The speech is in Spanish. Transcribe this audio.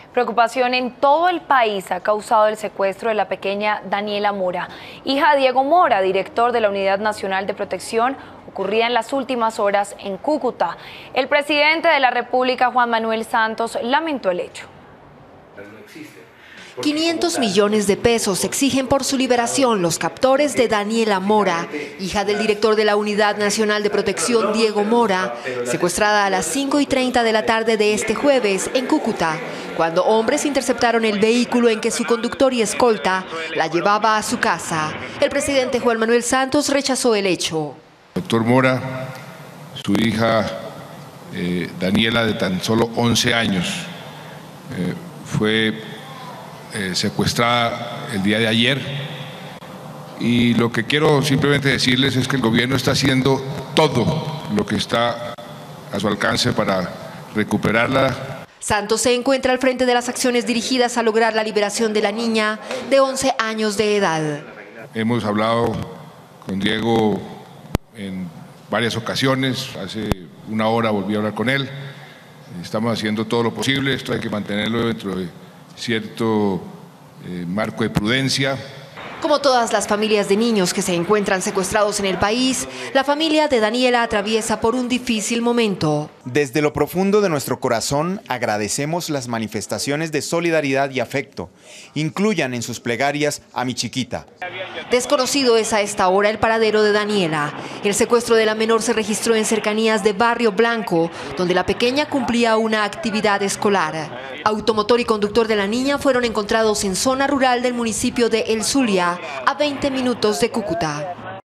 Preocupación en todo el país ha causado el secuestro de la pequeña Daniela Mora, hija de Diego Mora, director de la Unidad Nacional de Protección, ocurrida en las últimas horas en Cúcuta. El presidente de la República, Juan Manuel Santos, lamentó el hecho. 500 millones de pesos exigen por su liberación los captores de Daniela Mora, hija del director de la Unidad Nacional de Protección, Diego Mora, secuestrada a las 5:30 de la tarde de este jueves en Cúcuta, cuando hombres interceptaron el vehículo en que su conductor y escolta la llevaba a su casa. El presidente Juan Manuel Santos rechazó el hecho. Doctor Mora, su hija Daniela, de tan solo 11 años, fue secuestrada el día de ayer, y lo que quiero simplemente decirles es que el gobierno está haciendo todo lo que está a su alcance para recuperarla. Santos se encuentra al frente de las acciones dirigidas a lograr la liberación de la niña de 11 años de edad. Hemos hablado con Diego en varias ocasiones, hace una hora volví a hablar con él. Estamos haciendo todo lo posible, esto hay que mantenerlo dentro de cierto marco de prudencia. Como todas las familias de niños que se encuentran secuestrados en el país, la familia de Daniela atraviesa por un difícil momento. Desde lo profundo de nuestro corazón agradecemos las manifestaciones de solidaridad y afecto. Incluyan en sus plegarias a mi chiquita. Desconocido es a esta hora el paradero de Daniela. El secuestro de la menor se registró en cercanías de Barrio Blanco, donde la pequeña cumplía una actividad escolar. Automotor y conductor de la niña fueron encontrados en zona rural del municipio de El Zulia, a 20 minutos de Cúcuta.